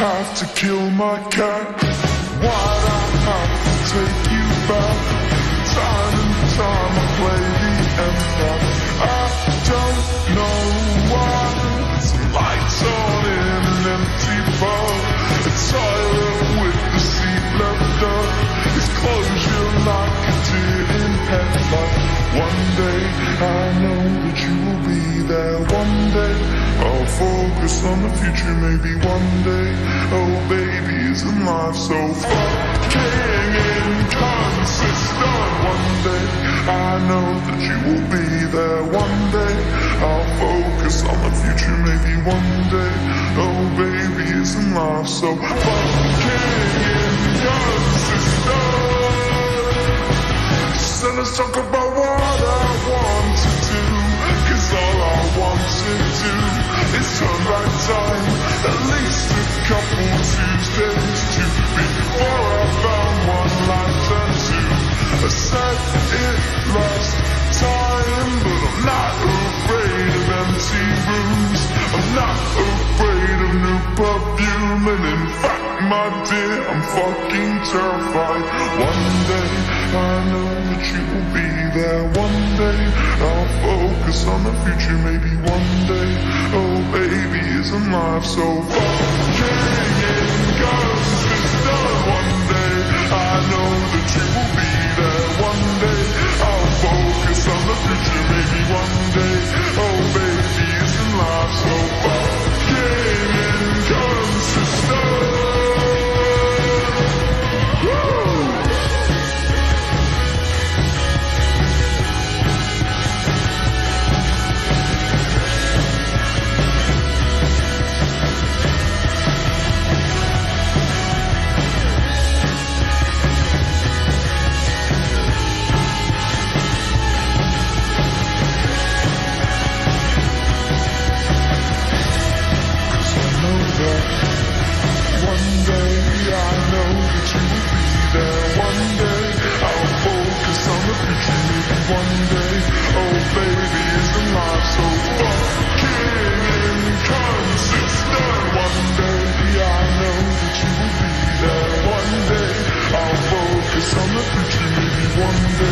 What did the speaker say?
have to kill my cat? Why'd I have to take you back? Time and time I play the empath. I don't know why. Some lights on in an empty bar, a toilet with the seat left up. It's closure like a deer in headlight. One day I know that you will be there. One day I'll focus on the future. Maybe one day, oh baby, isn't life so fucking inconsistent? One day I know that you will be there. One day I'll focus on the future. Maybe one day, oh baby, isn't life so fucking inconsistent? So let's talk about what I want to do, 'cause all I want to do is turn back time at least a couple Tuesdays to before I found one life turned to. I said it last time, but I'm not afraid of empty rooms. I'm not afraid of new perfume, and in fact, my dear, I'm fucking terrified. One day I know that you will be there. One day I'll focus on the future. Maybe one day, oh baby, isn't life so fucking inconsistent? One day I know that you will be there. One day I'll focus on the future. Maybe one day, oh baby, isn't life so fucking inconsistent? One day, oh baby, isn't life so fucking inconsistent? One day, I know that you will be there. One day, I'll focus on the future. Maybe one day